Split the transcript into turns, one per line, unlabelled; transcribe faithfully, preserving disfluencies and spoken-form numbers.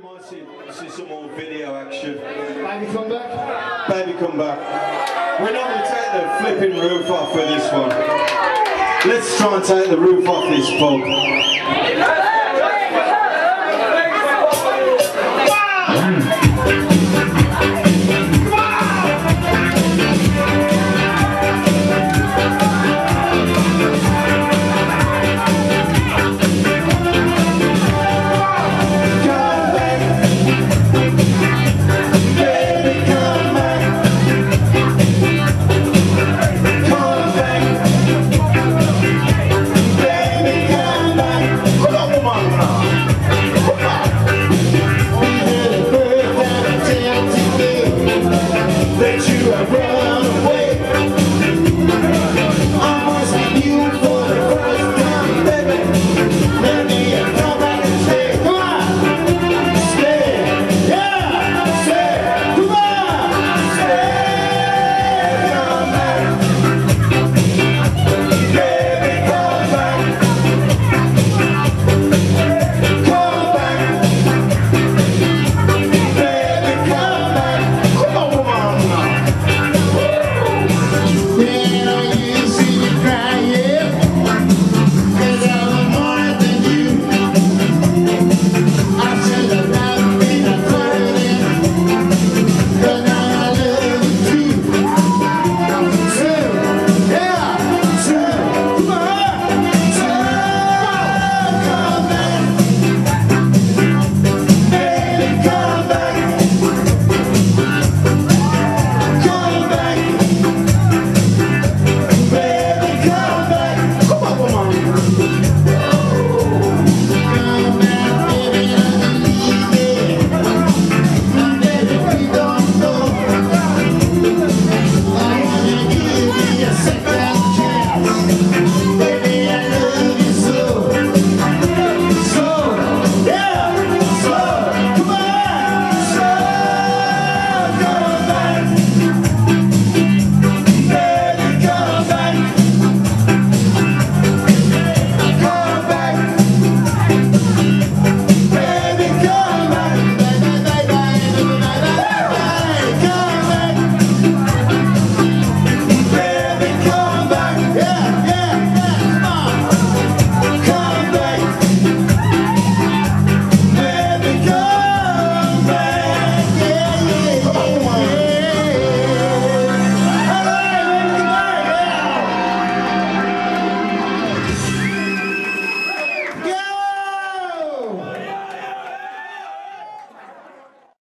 might see, see some more video action.
Baby come back?
Baby come back. We're not going to take the flipping roof off with this one. Let's try and take the roof off this pub.